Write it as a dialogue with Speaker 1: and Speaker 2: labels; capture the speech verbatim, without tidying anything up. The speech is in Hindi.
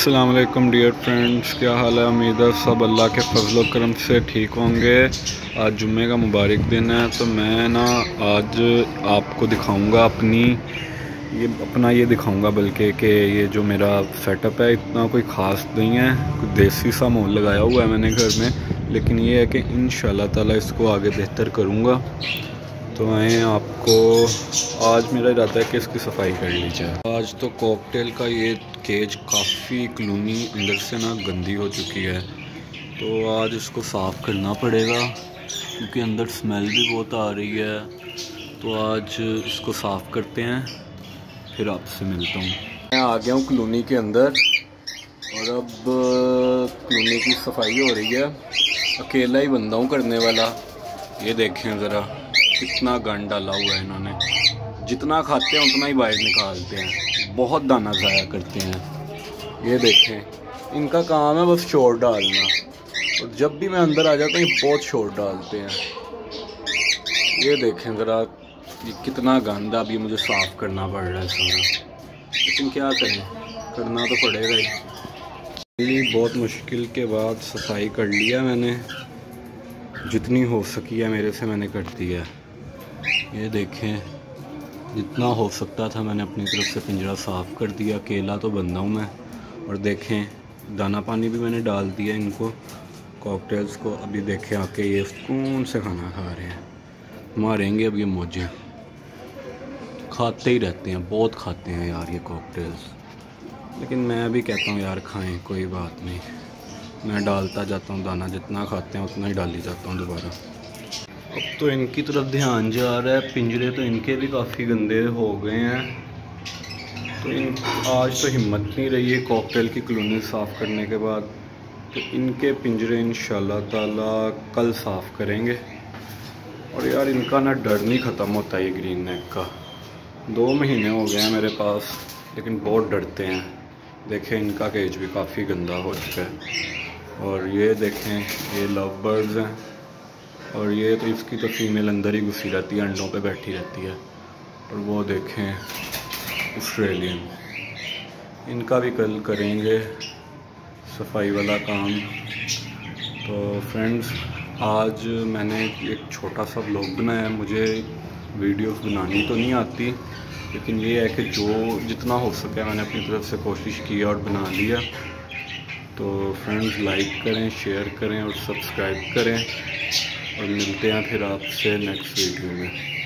Speaker 1: अस्सलाम वालेकुम डियर फ्रेंड्स, क्या हाल है। उम्मीद है सब अल्लाह के फजल व करम से ठीक होंगे। आज जुम्मे का मुबारक दिन है, तो मैं ना आज आपको दिखाऊंगा अपनी ये अपना ये दिखाऊंगा बल्कि कि ये जो मेरा सेटअप है इतना कोई ख़ास नहीं है, कोई देसी सा मोल लगाया हुआ है मैंने घर में, लेकिन ये है कि इंशाल्लाह ताला इसको आगे बेहतर करूँगा। तो आए आपको आज मेरा इरादा है कि इसकी सफाई कर ली जाए। आज तो कॉकटेल का ये केज काफ़ी कॉलोनी अंदर से ना गंदी हो चुकी है, तो आज इसको साफ़ करना पड़ेगा क्योंकि अंदर स्मेल भी बहुत आ रही है। तो आज इसको साफ़ करते हैं, फिर आपसे मिलता हूँ। मैं आ गया हूँ कॉलोनी के अंदर और अब कॉलोनी की सफाई हो रही है। अकेला ही बंदा हूँ करने वाला। ये देखें ज़रा कितना गंद डाला हुआ है इन्होंने। जितना खाते हैं उतना ही बाहर निकालते हैं, बहुत दाना ज़ाया करते हैं। ये देखें, इनका काम है बस शोर डालना, और जब भी मैं अंदर आ जाता हूँ ये बहुत शोर डालते हैं। ये देखें ज़रा ये कितना गंद है। अभी मुझे साफ़ करना पड़ रहा है सारा, लेकिन क्या करें, करना तो पड़ेगा ही। बहुत मुश्किल के बाद सफाई कर लिया मैंने, जितनी हो सकी है मेरे से मैंने कर दी है। ये देखें, जितना हो सकता था मैंने अपनी तरफ से पिंजरा साफ़ कर दिया। अकेला तो बंदा हूँ मैं। और देखें दाना पानी भी मैंने डाल दिया इनको, कॉकटेल्स को। अभी देखें आके ये सुकून से खाना खा रहे हैं। मारेंगे अब ये मौजें, खाते ही रहते हैं, बहुत खाते हैं यार ये कॉकटेल्स। लेकिन मैं भी कहता हूँ यार खाएं, कोई बात नहीं। मैं डालता जाता हूँ दाना, जितना खाते हैं उतना ही डाली जाता हूँ दोबारा। अब तो इनकी तरफ ध्यान जा रहा है। पिंजरे तो इनके भी काफ़ी गंदे हो गए हैं, तो इन आज तो हिम्मत नहीं रही है कॉकटेल की कॉलोनी साफ़ करने के बाद। तो इनके पिंजरे इंशाल्लाह ताला कल साफ़ करेंगे। और यार इनका ना डर नहीं ख़त्म होता ये ग्रीन नेक का। दो महीने हो गए हैं मेरे पास, लेकिन बहुत डरते हैं। देखें इनका केज भी काफ़ी गंदा हो चुका है। और ये देखें, ये लव बर्ड्स हैं, और ये तो इसकी तो फीमेल अंदर ही घुसी रहती है, अंडों पे बैठी रहती है। और वो देखें ऑस्ट्रेलियन, इनका भी कल करेंगे सफाई वाला काम। तो फ्रेंड्स, आज मैंने एक छोटा सा व्लॉग बनाया है। मुझे वीडियोस बनानी तो नहीं आती, लेकिन ये है कि जो जितना हो सके मैंने अपनी तरफ से कोशिश की और बना लिया। तो फ्रेंड्स, लाइक करें, शेयर करें और सब्सक्राइब करें, और मिलते हैं फिर आपसे नेक्स्ट वीडियो में।